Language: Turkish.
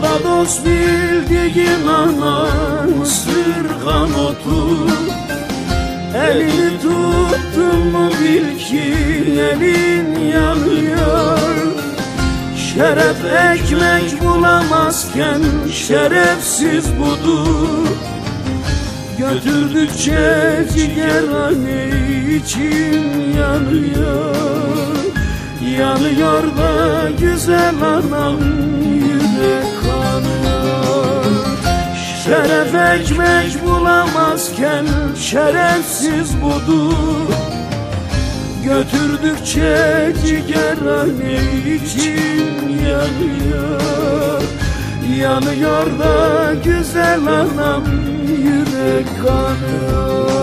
Yolda dost bildiğin anan ısırgan otu. Elini tuttun mu bil ki elin yanıyor. Şeref ekmek bulamazken şerefsiz budur. Götürdükçe ciğerhane için yanıyor. Yanıyor da güzel anam yürek kanıyor. Şeref ekmek bulamazken şerefsiz budur. Götürdükçe ciğerhane için yanıyor. Yanıyor da güzel anam yürek kanıyor.